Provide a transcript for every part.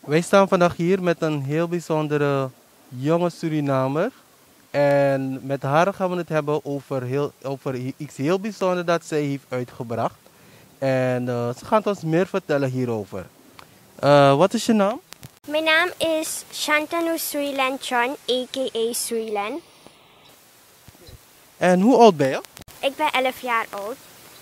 Wij staan vandaag hier met een heel bijzondere jonge Surinamer. En met haar gaan we het hebben over iets heel bijzonders dat zij heeft uitgebracht. En ze gaat ons meer vertellen hierover. Wat is je naam? Mijn naam is Shantanu Suilan Chan, a.k.a. Suilan. En hoe oud ben je? Ik ben 11 jaar oud.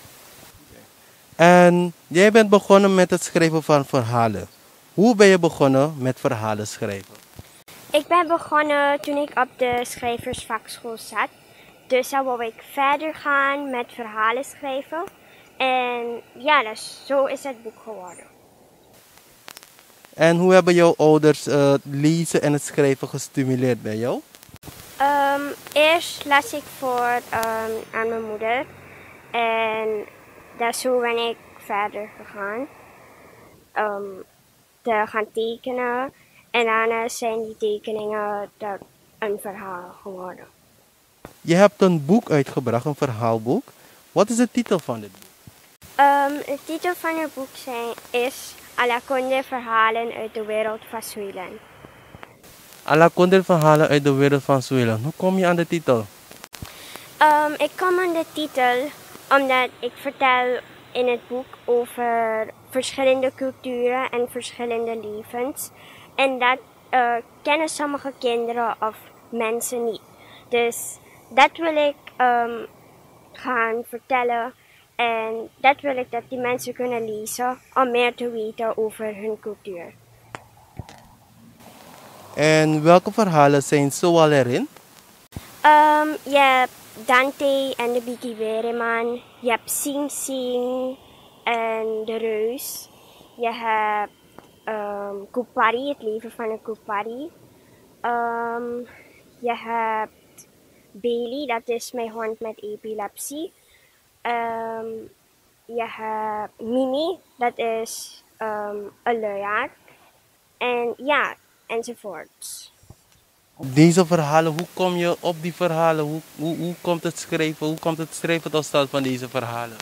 En jij bent begonnen met het schrijven van verhalen. Hoe ben je begonnen met verhalen schrijven? Ik ben begonnen toen ik op de schrijversvakschool zat. Dus dan wou ik verder gaan met verhalen schrijven. En ja, dus zo is het boek geworden. En hoe hebben jouw ouders het lezen en het schrijven gestimuleerd bij jou? Eerst las ik voor aan mijn moeder. En zo ben ik verder gegaan. Te gaan tekenen. En daarna zijn die tekeningen een verhaal geworden. Je hebt een boek uitgebracht, een verhaalboek. Wat is de titel van dit boek? De titel van het boek is Alakonde verhalen uit de wereld van Suilan. Alakonde verhalen uit de wereld van Suilan. Hoe kom je aan de titel? Ik kom aan de titel omdat ik vertel in het boek over verschillende culturen en verschillende levens. En dat kennen sommige kinderen of mensen niet. Dus dat wil ik gaan vertellen. En dat wil ik dat die mensen kunnen lezen om meer te weten over hun cultuur. En welke verhalen zijn zoal erin? Je hebt Dante en de Biggie Wereman. Je hebt Sing Sing en de Reus. Je hebt Kupari, het leven van een Kupari. Je hebt Bailey, dat is mijn hond met epilepsie. Je hebt Mimi, dat is een luiaard. En ja, enzovoorts. Deze verhalen, hoe kom je op die verhalen? Hoe komt het schrijven? Hoe komt het schrijven tot stand van deze verhalen?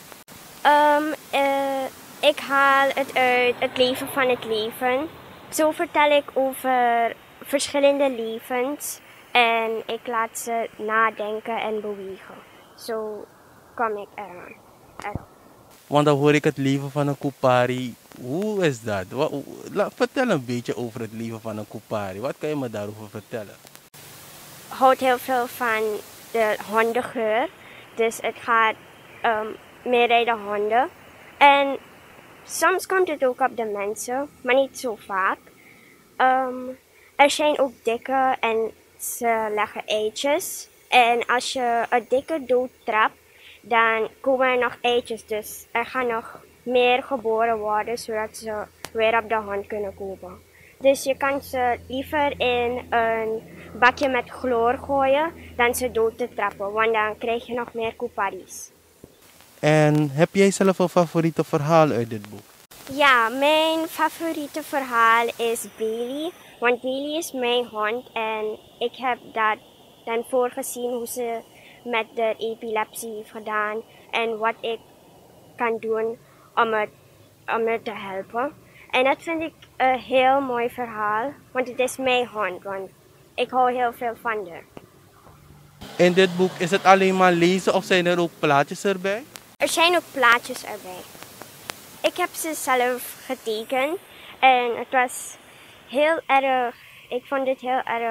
Ik haal het uit het leven van het leven. Zo vertel ik over verschillende levens en ik laat ze nadenken en bewegen. Zo kom ik eraan. Want dan hoor ik het leven van een Kupari. Hoe is dat? Vertel een beetje over het leven van een Kupari. Wat kan je me daarover vertellen? Houdt heel veel van de hondengeur. Dus het gaat meer bij de honden. En soms komt het ook op de mensen, maar niet zo vaak. Er zijn ook dikken en ze leggen eitjes. En als je een dikke doodtrapt, dan komen er nog eitjes. Dus er gaan nog meer geboren worden, zodat ze weer op de hond kunnen komen. Dus je kan ze liever in een bakje met chloor gooien dan ze dood te trappen, want dan krijg je nog meer Kuparis. En heb jij zelf een favoriete verhaal uit dit boek? Ja, mijn favoriete verhaal is Bailey, want Bailey is mijn hond en ik heb dat dan voorgezien hoe ze met de epilepsie heeft gedaan en wat ik kan doen om het te helpen. En dat vind ik een heel mooi verhaal, want het is mijn hond, want ik hou heel veel van haar. In dit boek is het alleen maar lezen of zijn er ook plaatjes erbij? Er zijn ook plaatjes erbij. Ik heb ze zelf getekend en het was heel erg, ik vond me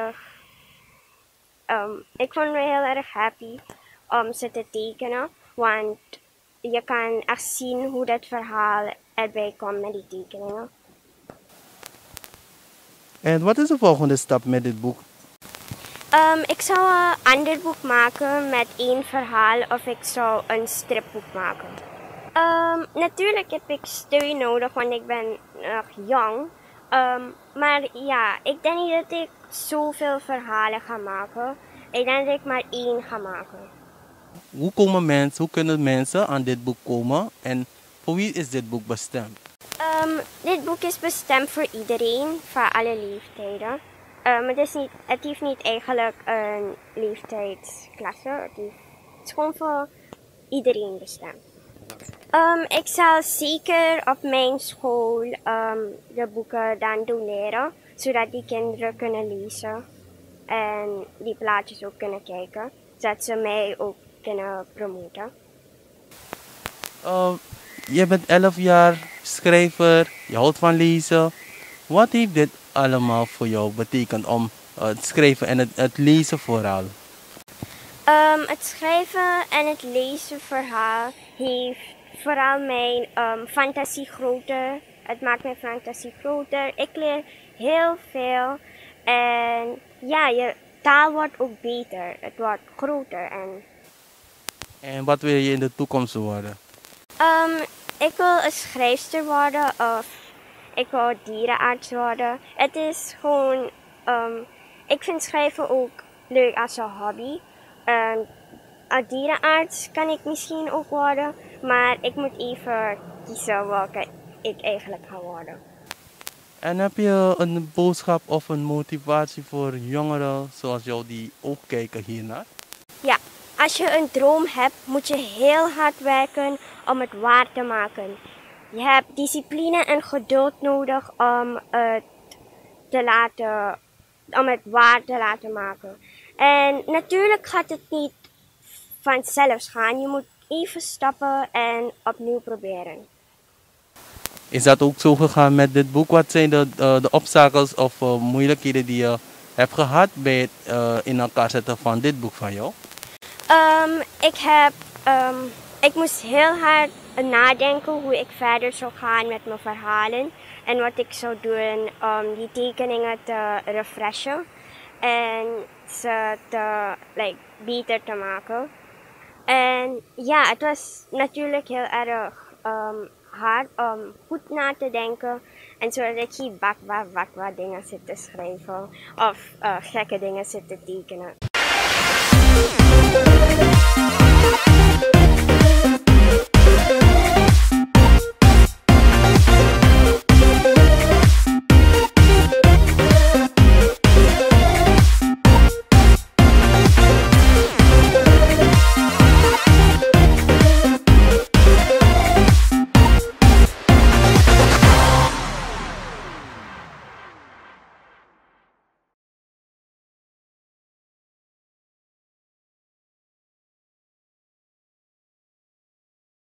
heel erg happy om ze te tekenen, want je kan echt zien hoe dat verhaal erbij komt met die tekeningen. En wat is de volgende stap met dit boek? Ik zou een ander boek maken met één verhaal of ik zou een stripboek maken. Natuurlijk heb ik steun nodig, want ik ben nog jong. Maar ja, ik denk niet dat ik zoveel verhalen ga maken. Ik denk dat ik maar één ga maken. Hoe kunnen mensen aan dit boek komen en voor wie is dit boek bestemd? Dit boek is bestemd voor iedereen, voor alle leeftijden. Het heeft niet eigenlijk een leeftijdsklasse. Het is gewoon voor iedereen bestemd. Ik zal zeker op mijn school de boeken dan doneren, zodat die kinderen kunnen lezen en die plaatjes ook kunnen kijken, zodat ze mij ook kunnen promoten. Je bent 11 jaar, schrijver, je houdt van lezen. Wat heeft dit allemaal voor jou betekend om het schrijven en het lezen vooral? Het schrijven en het lezen verhaal heeft vooral mijn fantasie groter. Het maakt mijn fantasie groter. Ik leer heel veel. En ja, je taal wordt ook beter. Het wordt groter. En wat wil je in de toekomst worden? Ik wil een schrijfster worden of ik wil dierenarts worden. Het is gewoon, ik vind schrijven ook leuk als een hobby. Een dierenarts kan ik misschien ook worden, maar ik moet even kiezen welke ik eigenlijk ga worden. En heb je een boodschap of een motivatie voor jongeren zoals jou die ook kijken hiernaar? Ja, als je een droom hebt, moet je heel hard werken om het waar te maken. Je hebt discipline en geduld nodig om het waar te laten maken. En natuurlijk gaat het niet vanzelf gaan. Je moet even stappen en opnieuw proberen. Is dat ook zo gegaan met dit boek? Wat zijn de obstakels of moeilijkheden die je hebt gehad bij het in elkaar zetten van dit boek van jou? Ik moest heel hard nadenken hoe ik verder zou gaan met mijn verhalen. En wat ik zou doen om die tekeningen te refreshen. En ze beter te maken. En ja, het was natuurlijk heel erg hard om goed na te denken. En zodat ik geen bakwa dingen zit te schrijven. Of gekke dingen zit te tekenen.